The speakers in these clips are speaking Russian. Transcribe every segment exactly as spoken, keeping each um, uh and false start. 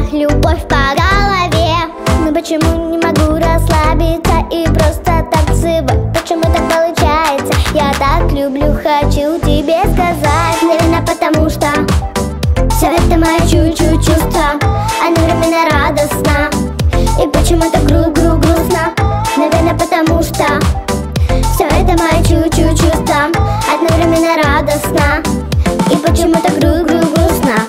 любовь по голове. Но почему не могу расслабиться и просто танцевать? Почему так получается? Я так люблю, хочу тебе сказать. Наверное, потому что все это мои чуть-чуть чувства, одновременно радостно. И почему-то гру-гру-грустно. Наверное, потому что все это мои чуть-чуть чувства, одновременно радостно. И почему-то гру-гру-грустно.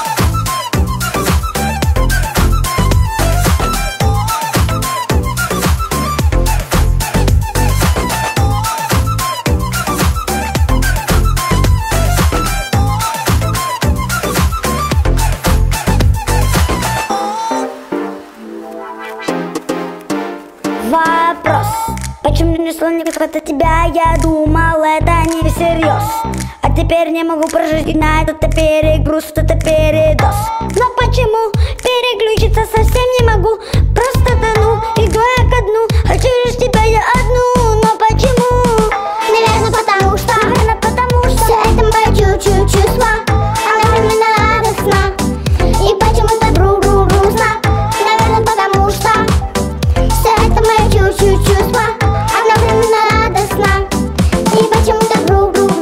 Вопрос: почему не шло никак от тебя? Я думал, это не всерьез. А теперь не могу прожить и на это перегруз, это передоз. Но почему переключиться совсем не могу? Просто тону, иду я ко дну. Хочу лишь тебя я одну. Но почему? Наверное, потому что Наверное, потому что все это мои чуть-чуть чувства, одновременно радостно. И почему-то гру-гру-грустно. Наверное, потому что все это мои чуть-чуть чувства, одновременно радостно. И почему-то гру-гру-грустно.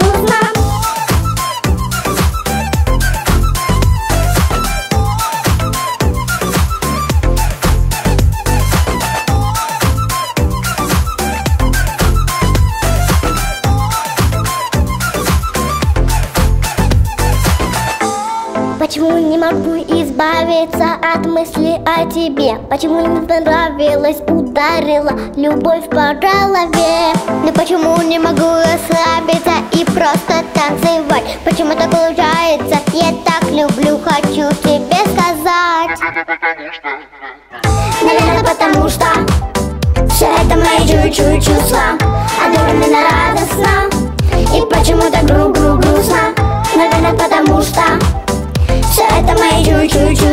Почему не могу избавиться от мысли о тебе? Почему не понравилось, ударила любовь по голове? Но почему не могу расслабиться и просто танцевать? Почему так получается? Я так люблю, хочу тебе сказать. Наверное, потому что все это мои чуть-чуть чувства, одновременно радостно. И почему-то гру-гру-грустно. Наверное, потому что все это мои чуть-чуть